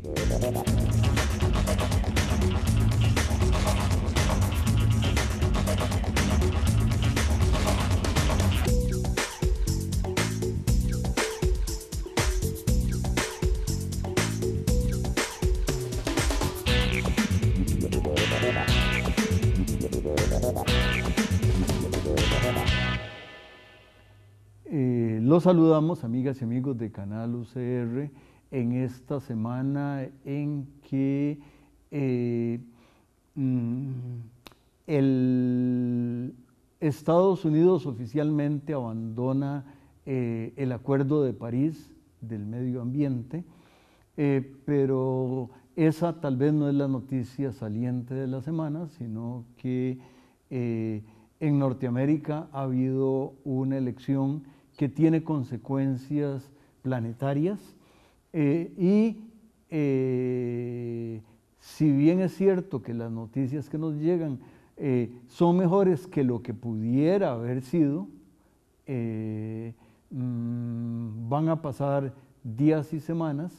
Los saludamos, amigas y amigos de Canal UCR, en esta semana en que Estados Unidos oficialmente abandona el Acuerdo de París del medio ambiente, pero esa tal vez no es la noticia saliente de la semana, sino que en Norteamérica ha habido una elección que tiene consecuencias planetarias si bien es cierto que las noticias que nos llegan son mejores que lo que pudiera haber sido, van a pasar días y semanas,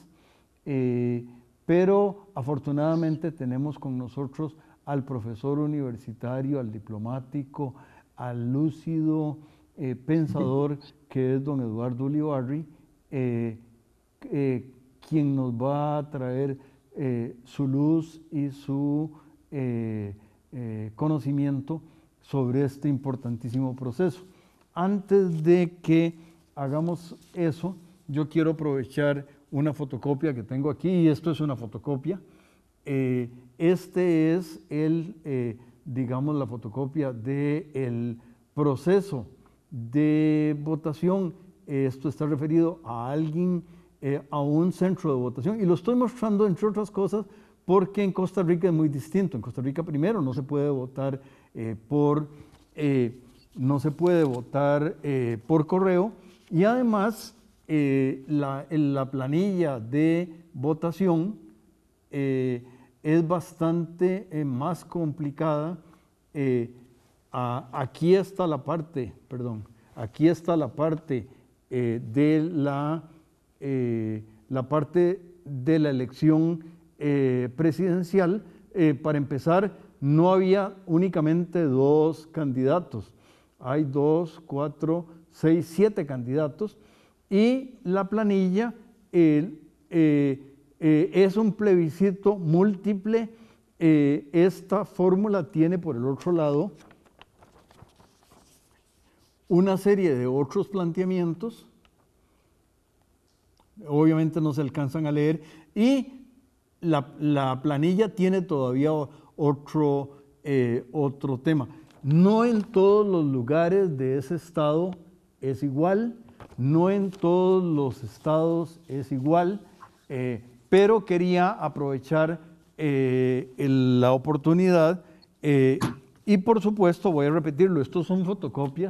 pero afortunadamente tenemos con nosotros al profesor universitario, al diplomático, al lúcido pensador que es don Eduardo Ulibarri, quien nos va a traer su luz y su conocimiento sobre este importantísimo proceso. Antes de que hagamos eso, yo quiero aprovechar una fotocopia que tengo aquí, y esto es una fotocopia. Este es digamos, la fotocopia del proceso de votación. Esto está referido a alguien, a un centro de votación, y lo estoy mostrando entre otras cosas porque en Costa Rica es muy distinto. En Costa Rica, primero, no se puede votar por correo, y además la planilla de votación es bastante más complicada. Aquí está la parte, de la parte de la elección presidencial. Para empezar, no había únicamente 2 candidatos, hay 2, 4, 6, 7 candidatos, y la planilla es un plebiscito múltiple. Esta fórmula tiene por el otro lado una serie de otros planteamientos, obviamente no se alcanzan a leer, y la planilla tiene todavía otro tema. No en todos los lugares de ese estado es igual, no en todos los estados es igual, pero quería aprovechar la oportunidad y por supuesto voy a repetirlo, estos son fotocopias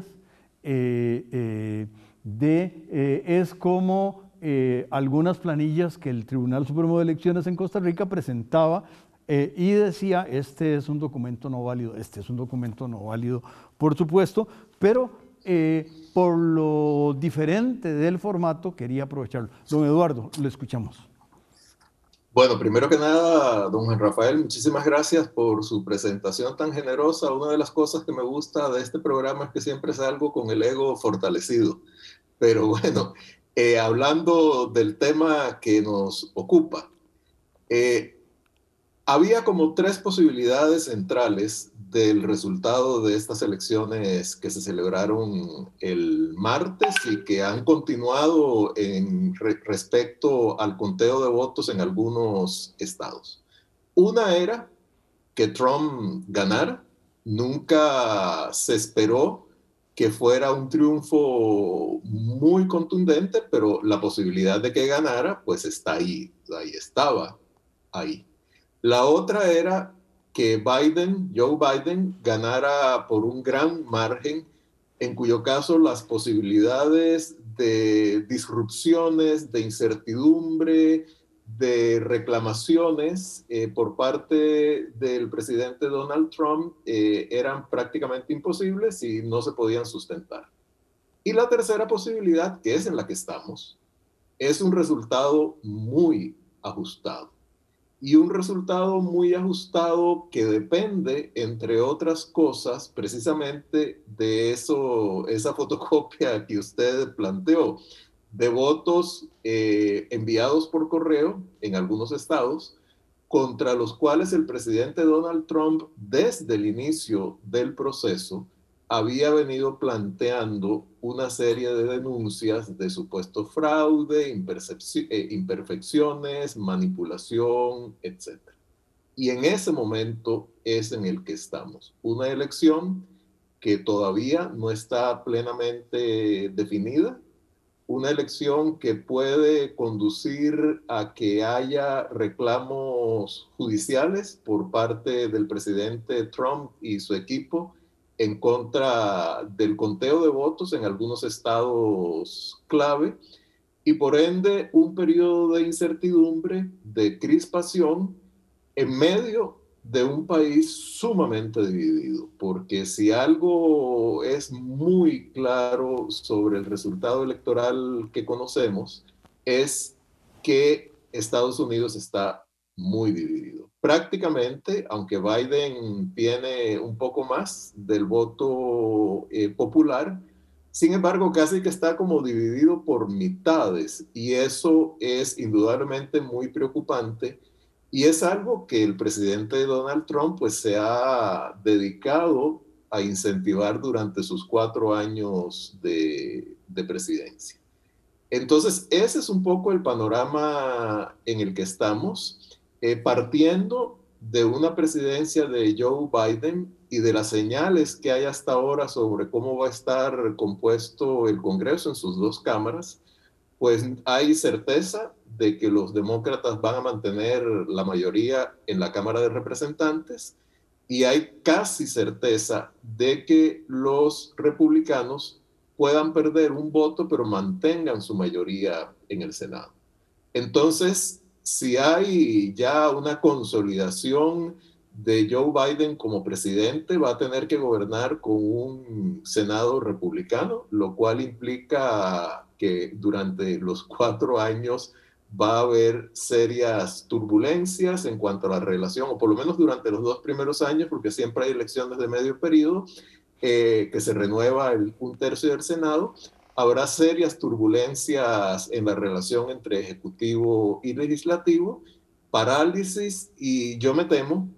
es como algunas planillas que el Tribunal Supremo de Elecciones en Costa Rica presentaba y decía, este es un documento no válido, por supuesto, pero por lo diferente del formato quería aprovecharlo. Don Eduardo, lo escuchamos. Bueno, primero que nada, don Juan Rafael, muchísimas gracias por su presentación tan generosa. Una de las cosas que me gusta de este programa es que siempre salgo con el ego fortalecido. Pero bueno, hablando del tema que nos ocupa, había como 3 posibilidades centrales del resultado de estas elecciones que se celebraron el martes y que han continuado respecto al conteo de votos en algunos estados. Una era que Trump ganara. Nunca se esperó que fuera un triunfo muy contundente, pero la posibilidad de que ganara, pues está ahí, estaba ahí. La otra era que Joe Biden, ganara por un gran margen, en cuyo caso las posibilidades de disrupciones, de incertidumbre, de reclamaciones por parte del presidente Donald Trump eran prácticamente imposibles y no se podían sustentar. Y la tercera posibilidad, que es en la que estamos, es un resultado muy ajustado. y un resultado muy ajustado que depende, entre otras cosas, precisamente de eso, esa fotocopia que usted planteó, de votos enviados por correo en algunos estados, contra los cuales el presidente Donald Trump, desde el inicio del proceso, había venido planteando una serie de denuncias de supuesto fraude, imperfecciones, manipulación, etc. Y en ese momento es en el que estamos. Una elección que todavía no está plenamente definida, una elección que puede conducir a que haya reclamos judiciales por parte del presidente Trump y su equipo en contra del conteo de votos en algunos estados clave y por ende un periodo de incertidumbre, de crispación en medio de un país sumamente dividido, porque si algo es muy claro sobre el resultado electoral que conocemos, es que Estados Unidos está muy dividido. Prácticamente, aunque Biden tiene un poco más del voto popular, sin embargo, casi que está como dividido por mitades y eso es indudablemente muy preocupante y es algo que el presidente Donald Trump pues se ha dedicado a incentivar durante sus 4 años de presidencia. Entonces, ese es un poco el panorama en el que estamos, partiendo de una presidencia de Joe Biden y de las señales que hay hasta ahora sobre cómo va a estar compuesto el Congreso en sus dos cámaras, pues hay certeza de que los demócratas van a mantener la mayoría en la Cámara de Representantes y hay casi certeza de que los republicanos puedan perder un voto, pero mantengan su mayoría en el Senado. Entonces, si hay ya una consolidación de Joe Biden como presidente, va a tener que gobernar con un Senado republicano, lo cual implica que durante los 4 años va a haber serias turbulencias en cuanto a la relación, o por lo menos durante los 2 primeros años, porque siempre hay elecciones de medio periodo, que se renueva un tercio del Senado, habrá serias turbulencias en la relación entre ejecutivo y legislativo, parálisis y yo me temo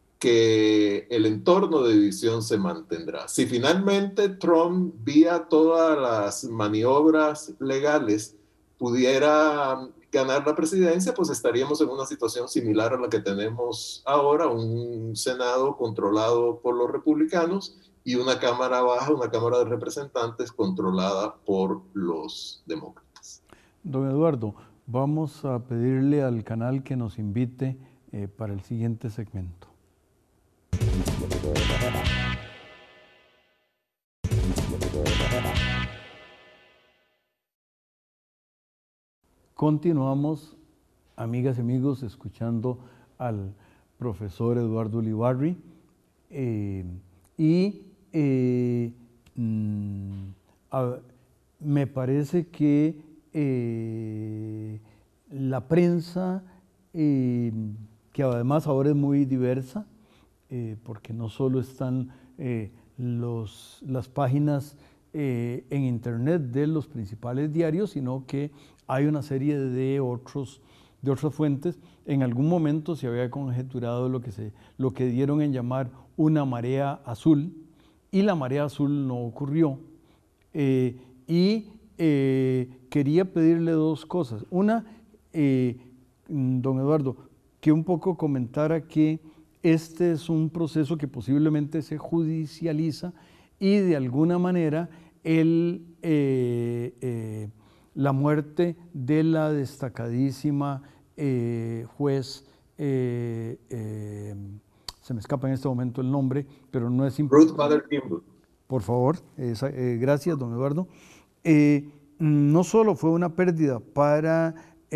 que el entorno de división se mantendrá. Si finalmente Trump, vía todas las maniobras legales, pudiera ganar la presidencia, pues estaríamos en una situación similar a la que tenemos ahora, un Senado controlado por los republicanos y una Cámara baja, una Cámara de Representantes controlada por los demócratas. Don Eduardo, vamos a pedirle al canal que nos invite para el siguiente segmento. Continuamos, amigas y amigos, escuchando al profesor Eduardo Ulibarri me parece que la prensa, que además ahora es muy diversa, porque no solo están las páginas en internet de los principales diarios, sino que hay una serie de otras fuentes. En algún momento se había conjeturado lo que dieron en llamar una marea azul, y la marea azul no ocurrió. Quería pedirle dos cosas. Una, don Eduardo, que un poco comentara que este es un proceso que posiblemente se judicializa y de alguna manera la muerte de la destacadísima juez, se me escapa en este momento el nombre, pero no es Ruth Bader Ginsburg. Por favor, gracias, don Eduardo. No solo fue una pérdida para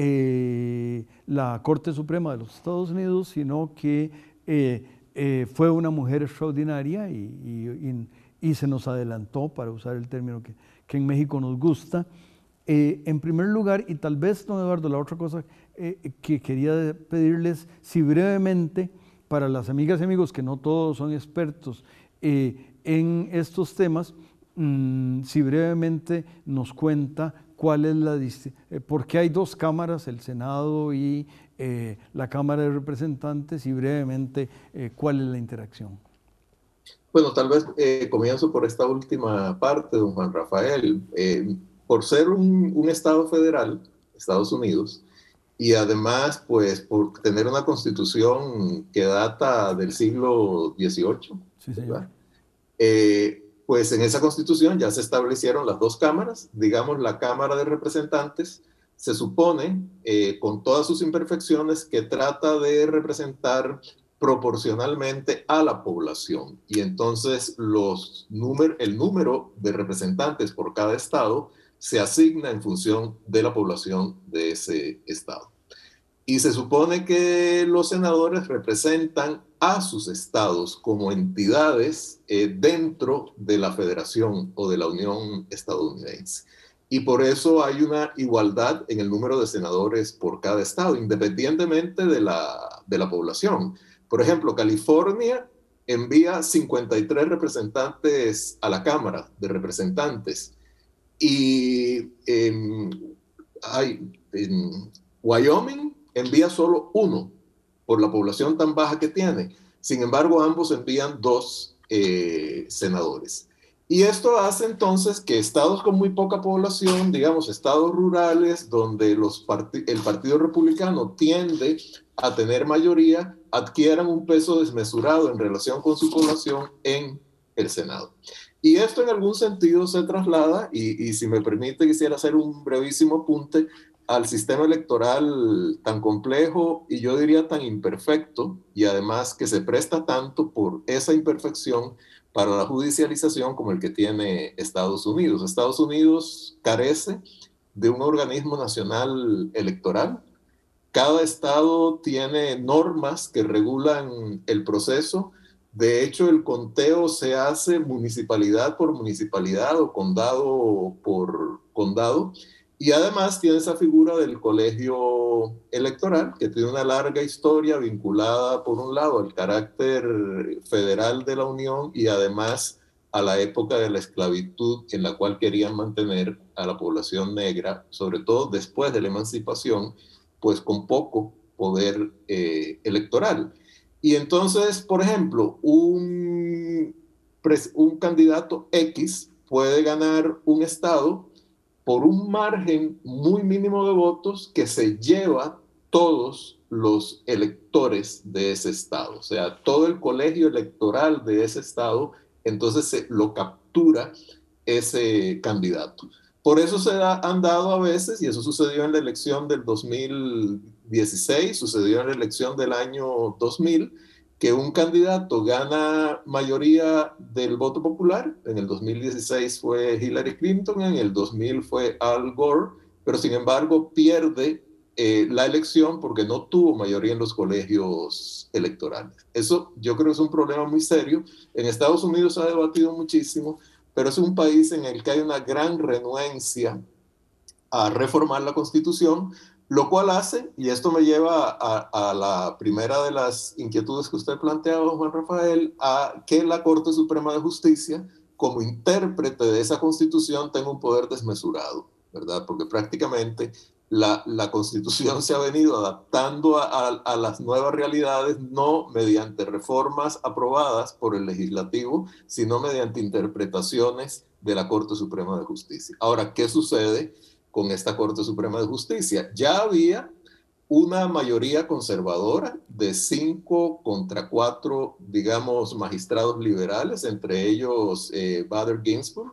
la Corte Suprema de los Estados Unidos, sino que fue una mujer extraordinaria y se nos adelantó, para usar el término que en México nos gusta, En primer lugar, y tal vez, don Eduardo, la otra cosa que quería pedirles, si brevemente, para las amigas y amigos que no todos son expertos en estos temas, si brevemente nos cuenta cuál es por qué hay dos cámaras, el Senado y la Cámara de Representantes, y brevemente cuál es la interacción. Bueno, tal vez comienzo por esta última parte, don Juan Rafael. Por ser un Estado federal, Estados Unidos, y además, pues, por tener una constitución que data del siglo XVIII, Sí, señor. ¿verdad? Pues en esa constitución ya se establecieron las dos cámaras, digamos la Cámara de Representantes, se supone, con todas sus imperfecciones, que trata de representar proporcionalmente a la población. Y entonces el número de representantes por cada estado se asigna en función de la población de ese estado. Y se supone que los senadores representan a sus estados como entidades dentro de la federación o de la Unión Estadounidense. Y por eso hay una igualdad en el número de senadores por cada estado, independientemente de la población. Por ejemplo, California envía 53 representantes a la Cámara de Representantes y en Wyoming envía solo uno por la población tan baja que tiene. Sin embargo, ambos envían dos senadores. Y esto hace entonces que estados con muy poca población, digamos estados rurales, donde el Partido Republicano tiende a tener mayoría, adquieran un peso desmesurado en relación con su población en el Senado. Y esto en algún sentido se traslada, y si me permite quisiera hacer un brevísimo apunte, al sistema electoral tan complejo y yo diría tan imperfecto, y además que se presta tanto por esa imperfección para la judicialización como el que tiene Estados Unidos. Estados Unidos carece de un organismo nacional electoral. Cada estado tiene normas que regulan el proceso. De hecho, el conteo se hace municipalidad por municipalidad o condado por condado. Y además tiene esa figura del colegio electoral, que tiene una larga historia vinculada, por un lado, al carácter federal de la Unión y además a la época de la esclavitud en la cual querían mantener a la población negra, sobre todo después de la emancipación, pues con poco poder electoral. Y entonces, por ejemplo, un candidato X puede ganar un estado por un margen muy mínimo de votos que se lleva todos los electores de ese estado. O sea, todo el colegio electoral de ese estado, entonces lo captura ese candidato. Por eso han dado a veces, y eso sucedió en la elección del 2016, sucedió en la elección del año 2000, que un candidato gana mayoría del voto popular. En el 2016 fue Hillary Clinton, en el 2000 fue Al Gore, pero sin embargo pierde la elección porque no tuvo mayoría en los colegios electorales. Eso yo creo que es un problema muy serio. En Estados Unidos se ha debatido muchísimo, pero es un país en el que hay una gran renuencia a reformar la Constitución, lo cual hace, y esto me lleva a la primera de las inquietudes que usted planteaba, Juan Rafael, a que la Corte Suprema de Justicia, como intérprete de esa Constitución, tenga un poder desmesurado, ¿verdad? Porque prácticamente la Constitución se ha venido adaptando a las nuevas realidades, no mediante reformas aprobadas por el legislativo, sino mediante interpretaciones de la Corte Suprema de Justicia. Ahora, ¿qué sucede con esta Corte Suprema de Justicia? Ya había una mayoría conservadora de 5 contra 4, digamos, magistrados liberales, entre ellos Bader Ginsburg,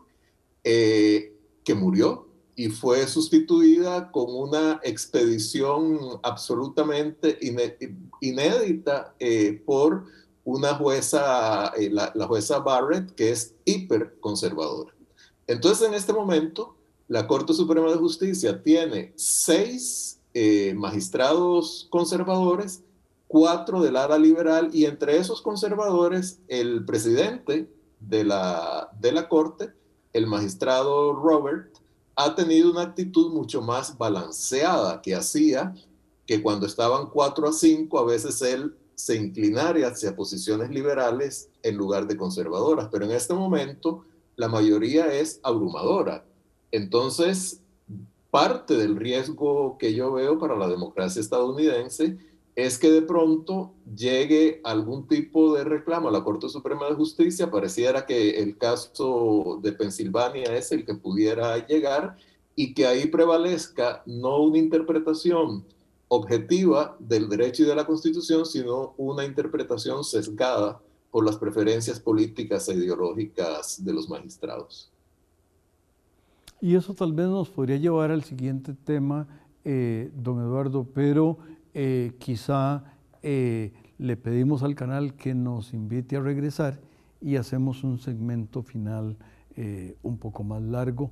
que murió y fue sustituida con una expedición absolutamente inédita por una jueza, la jueza Barrett, que es hiperconservadora. Entonces, en este momento, la Corte Suprema de Justicia tiene 6 magistrados conservadores, 4 del ala liberal, y entre esos conservadores, el presidente de la Corte, el magistrado Robert, ha tenido una actitud mucho más balanceada que hacía que cuando estaban 4-5, a veces él se inclinara hacia posiciones liberales en lugar de conservadoras. Pero en este momento la mayoría es abrumadora. Entonces, parte del riesgo que yo veo para la democracia estadounidense es que de pronto llegue algún tipo de reclamo a la Corte Suprema de Justicia. Pareciera que el caso de Pensilvania es el que pudiera llegar, y que ahí prevalezca no una interpretación objetiva del derecho y de la Constitución, sino una interpretación sesgada por las preferencias políticas e ideológicas de los magistrados. Y eso tal vez nos podría llevar al siguiente tema, don Eduardo, pero quizá le pedimos al canal que nos invite a regresar y hacemos un segmento final un poco más largo.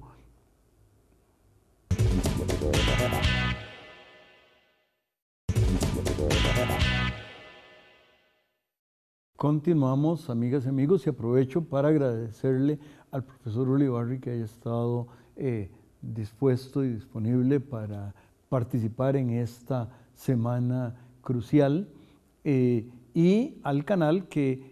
Continuamos, amigas y amigos, y aprovecho para agradecerle al profesor Ulibarri que haya estado dispuesto y disponible para participar en esta semana crucial, y al canal que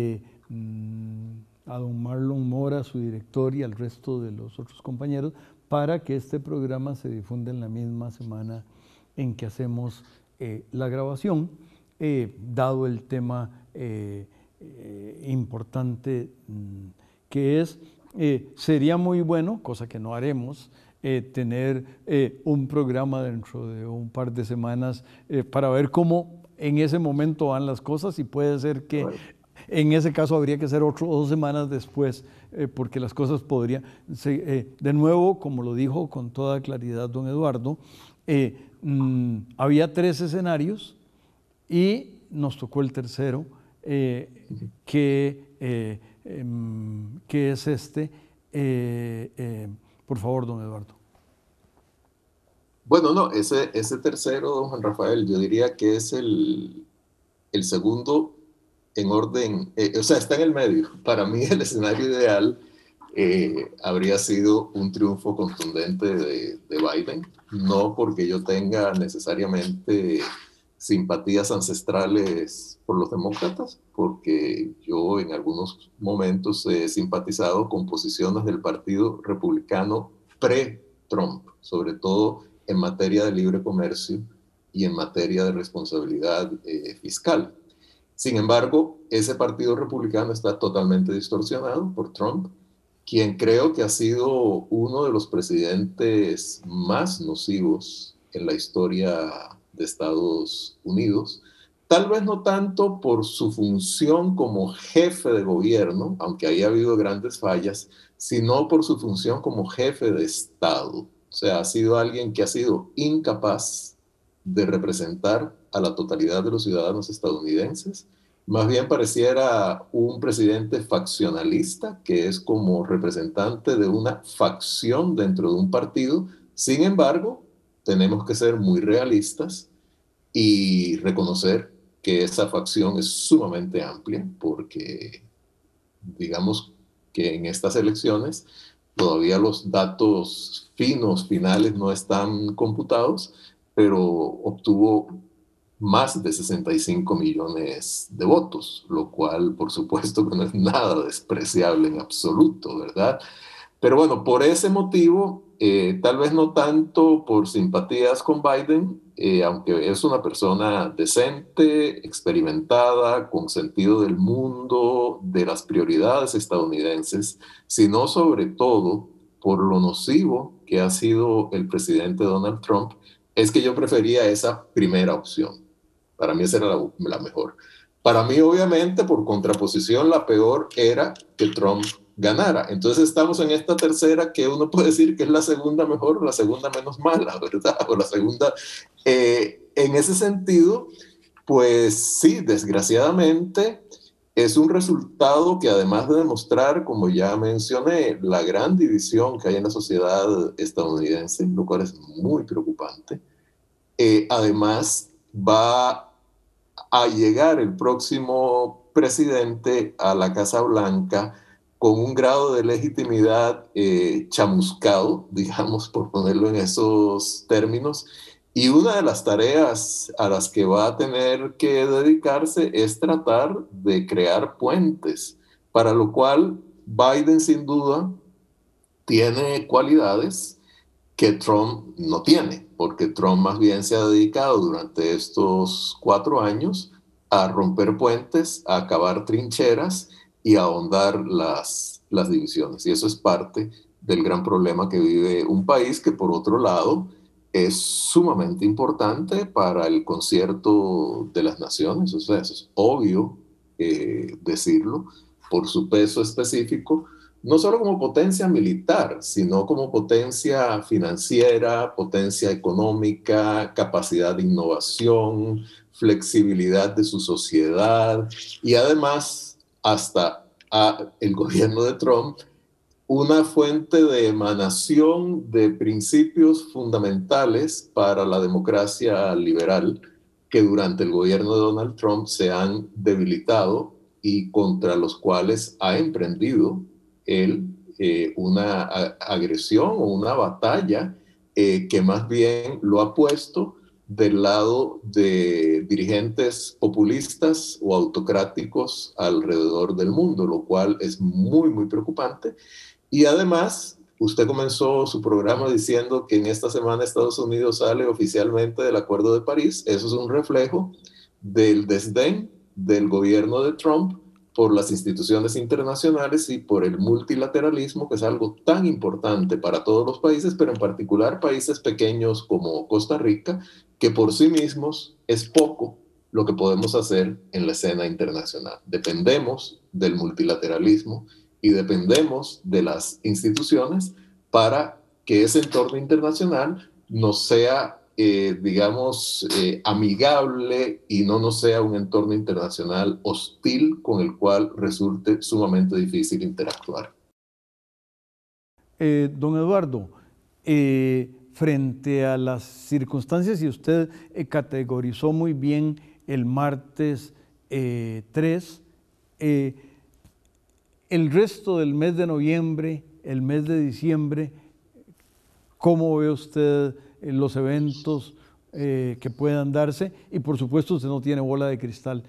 a don Marlon Mora, su director, y al resto de los otros compañeros, para que este programa se difunda en la misma semana en que hacemos la grabación, dado el tema importante que es, sería muy bueno, cosa que no haremos, tener un programa dentro de un par de semanas para ver cómo en ese momento van las cosas, y puede ser que en ese caso habría que hacer otro 2 semanas después, porque las cosas podrían, de nuevo, como lo dijo con toda claridad don Eduardo, había 3 escenarios y nos tocó el tercero, que es este. Por favor, don Eduardo. Bueno, no, ese tercero, don Juan Rafael, yo diría que es el segundo en orden, o sea, está en el medio. Para mí el escenario ideal habría sido un triunfo contundente de Biden, no porque yo tenga necesariamente simpatías ancestrales por los demócratas, porque yo en algunos momentos he simpatizado con posiciones del Partido Republicano pre-Trump, sobre todo en materia de libre comercio y en materia de responsabilidad fiscal. Sin embargo, ese Partido Republicano está totalmente distorsionado por Trump, quien creo que ha sido uno de los presidentes más nocivos en la historia de Estados Unidos. Tal vez no tanto por su función como jefe de gobierno, aunque ahí ha habido grandes fallas, sino por su función como jefe de Estado. O sea, ha sido alguien que ha sido incapaz de representar a la totalidad de los ciudadanos estadounidenses. Más bien pareciera un presidente faccionalista, que es como representante de una facción dentro de un partido. Sin embargo, tenemos que ser muy realistas y reconocer que esa facción es sumamente amplia, porque digamos que en estas elecciones todavía los datos finos, finales, no están computados, pero obtuvo más de 65 millones de votos, lo cual por supuesto que no es nada despreciable en absoluto, ¿verdad? Pero bueno, por ese motivo, tal vez no tanto por simpatías con Biden, aunque es una persona decente, experimentada, con sentido del mundo, de las prioridades estadounidenses, sino sobre todo por lo nocivo que ha sido el presidente Donald Trump, es que yo prefería esa primera opción. Para mí esa era la mejor. Para mí, obviamente, por contraposición, la peor era que Trump ganara. Entonces estamos en esta tercera, que uno puede decir que es la segunda mejor o la segunda menos mala, ¿verdad? O la segunda. En ese sentido, pues sí, desgraciadamente es un resultado que, además de demostrar, como ya mencioné, la gran división que hay en la sociedad estadounidense, lo cual es muy preocupante, además va a llegar el próximo presidente a la Casa Blanca con un grado de legitimidad chamuscado, digamos, por ponerlo en esos términos. Y una de las tareas a las que va a tener que dedicarse es tratar de crear puentes, para lo cual Biden sin duda tiene cualidades que Trump no tiene, porque Trump más bien se ha dedicado durante estos 4 años a romper puentes, a cavar trincheras y a ahondar las divisiones. Y eso es parte del gran problema que vive un país que, por otro lado, es sumamente importante para el concierto de las naciones. O sea, eso es obvio decirlo por su peso específico, no solo como potencia militar, sino como potencia financiera, potencia económica, capacidad de innovación, flexibilidad de su sociedad y además hasta el gobierno de Trump una fuente de emanación de principios fundamentales para la democracia liberal que durante el gobierno de Donald Trump se han debilitado y contra los cuales ha emprendido él una agresión o una batalla que más bien lo ha puesto del lado de dirigentes populistas o autocráticos alrededor del mundo, lo cual es muy, muy preocupante. Y además, usted comenzó su programa diciendo que en esta semana Estados Unidos sale oficialmente del Acuerdo de París. Eso es un reflejo del desdén del gobierno de Trump por las instituciones internacionales y por el multilateralismo, que es algo tan importante para todos los países, pero en particular países pequeños como Costa Rica, que por sí mismos es poco lo que podemos hacer en la escena internacional. Dependemos del multilateralismo y dependemos de las instituciones para que ese entorno internacional nos sea, digamos, amigable y no nos sea un entorno internacional hostil con el cual resulte sumamente difícil interactuar. Don Eduardo, frente a las circunstancias, y usted categorizó muy bien el martes 3, el resto del mes de noviembre, el mes de diciembre, ¿cómo ve usted los eventos que puedan darse? Y por supuesto usted no tiene bola de cristal.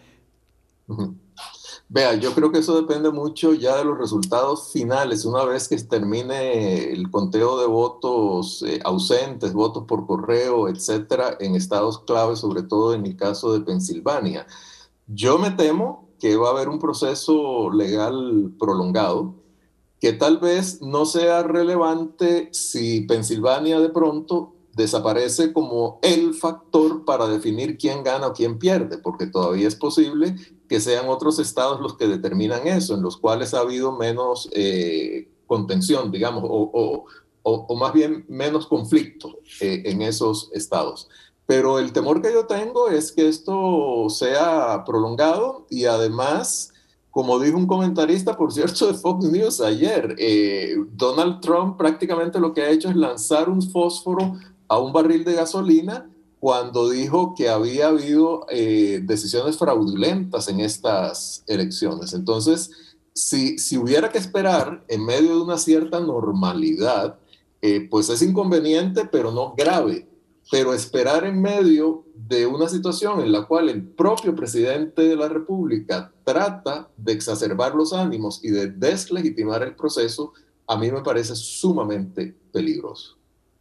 Vea, yo creo que eso depende mucho ya de los resultados finales. Una vez que termine el conteo de votos ausentes, votos por correo, etcétera, en estados clave, sobre todo en el caso de Pensilvania. Yo me temo que va a haber un proceso legal prolongado que tal vez no sea relevante si Pensilvania de pronto desaparece como el factor para definir quién gana o quién pierde, porque todavía es posible que sean otros estados los que determinan eso, en los cuales ha habido menos contención, digamos, o más bien menos conflicto en esos estados. Pero el temor que yo tengo es que esto sea prolongado y además, como dijo un comentarista, por cierto, de Fox News ayer, Donald Trump prácticamente lo que ha hecho es lanzar un fósforo a un barril de gasolina cuando dijo que había habido decisiones fraudulentas en estas elecciones. Entonces, si hubiera que esperar en medio de una cierta normalidad, pues es inconveniente, pero no grave. Pero esperar en medio de una situación en la cual el propio presidente de la República trata de exacerbar los ánimos y de deslegitimar el proceso, a mí me parece sumamente peligroso.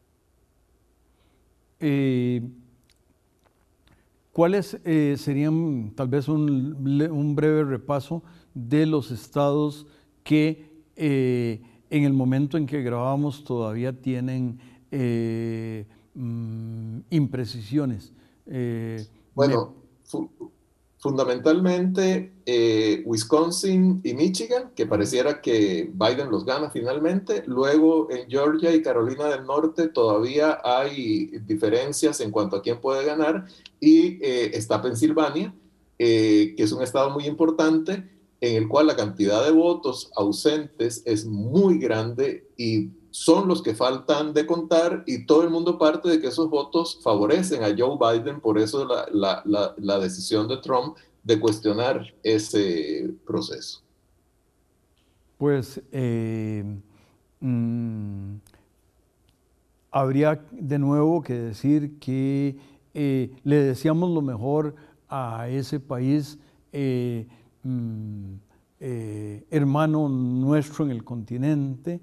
¿Cuáles serían tal vez un breve repaso de los estados que en el momento en que grabamos todavía tienen imprecisiones? Bueno, fundamentalmente Wisconsin y Michigan, que pareciera que Biden los gana finalmente. Luego en Georgia y Carolina del Norte todavía hay diferencias en cuanto a quién puede ganar. Y está Pensilvania, que es un estado muy importante en el cual la cantidad de votos ausentes es muy grande y son los que faltan de contar y todo el mundo parte de que esos votos favorecen a Joe Biden, por eso la decisión de Trump de cuestionar ese proceso. Pues habría de nuevo que decir que le deseamos lo mejor a ese país hermano nuestro en el continente,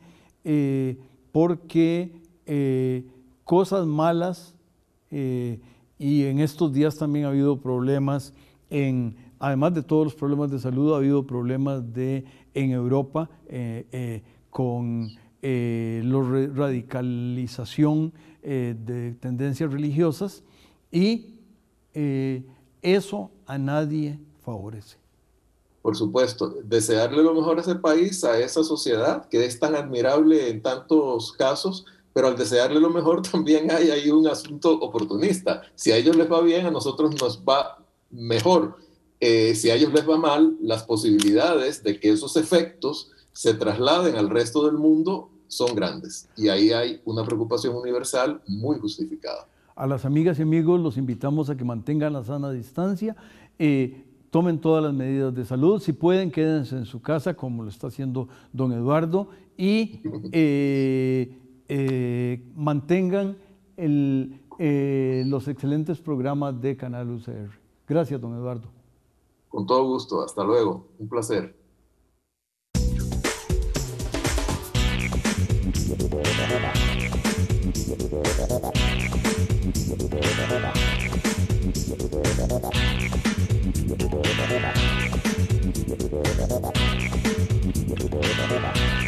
porque cosas malas, y en estos días también ha habido problemas, además de todos los problemas de salud, ha habido problemas en Europa con la radicalización de tendencias religiosas, y eso a nadie favorece. Por supuesto, desearle lo mejor a ese país, a esa sociedad que es tan admirable en tantos casos, pero al desearle lo mejor también hay ahí un asunto oportunista. Si a ellos les va bien, a nosotros nos va mejor. Si a ellos les va mal, las posibilidades de que esos efectos se trasladen al resto del mundo son grandes. Y ahí hay una preocupación universal muy justificada. A las amigas y amigos los invitamos a que mantengan la sana distancia, tomen todas las medidas de salud. Si pueden, quédense en su casa, como lo está haciendo don Eduardo, y mantengan los excelentes programas de Canal UCR. Gracias, don Eduardo. Con todo gusto. Hasta luego. Un placer. Thank you.